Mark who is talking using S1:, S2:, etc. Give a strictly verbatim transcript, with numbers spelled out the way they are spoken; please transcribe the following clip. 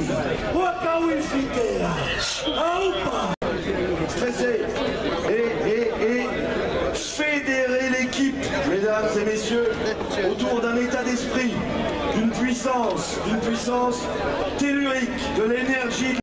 S1: Stresser et, et, et fédérer l'équipe, mesdames et messieurs, autour d'un état d'esprit, d'une puissance, d'une puissance tellurique, de l'énergie,